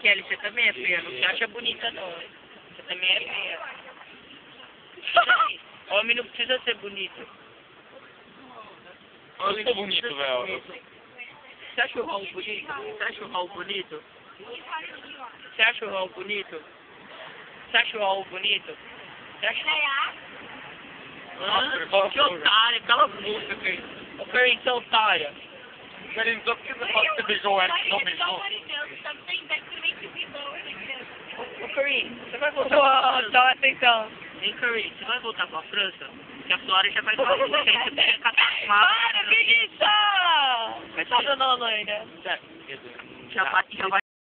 Kelly, você também é feia, não se acha bonita não. Você também é feia. Homem não precisa ser bonito. Eu sou bonito, velho. Você acha o Raul bonito? Você acha o Raul bonito? Você acha o Raul bonito? Você acha o Raul bonito? Você acha... Ah, que otário, cala a boca, Fer. Ô, Fer, você é otária. Peraí, só porque você fala que você beijou o Eric, não beijou. Ô, Corinne, você vai voltar pra França? Dá atenção. Hein, Corinne, você vai voltar pra França? Porque a sua hora já vai estar com você, você pega catar Para, preguiça! Vai estar dando ainda. Já vai